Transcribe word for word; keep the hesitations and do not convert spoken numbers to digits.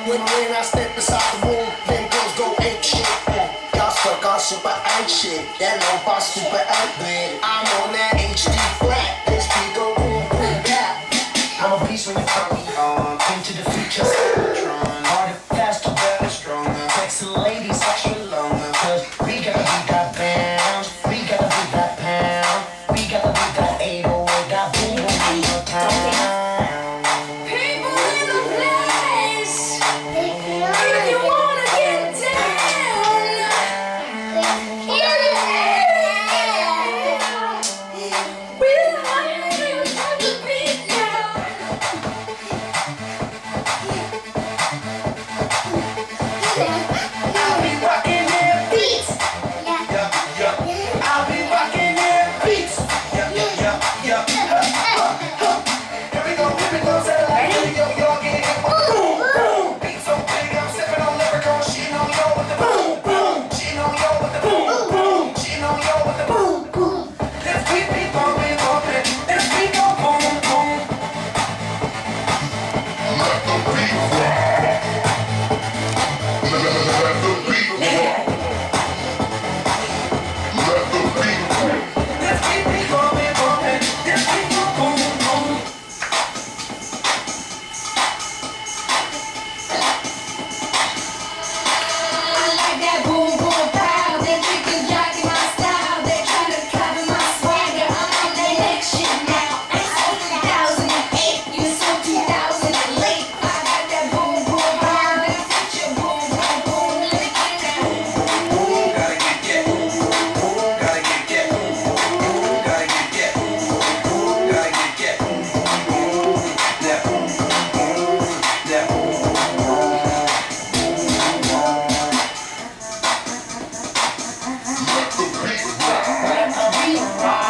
When, when I step inside the room, then girls go ape shit. Mm. Y'all stuck on super eight shit. That low boss super eight bit. I'm on that H D flat. This beat go boom boom bap. I'm a beast when you turn me on. Into the future, Cybertron. Harder, faster, better, stronger. Sexy ladies, extra longer. Cause we gotta beat that pound. We gotta beat that pound. We gotta beat that eight oh eight. That boom boom in your town. Let the beat rock.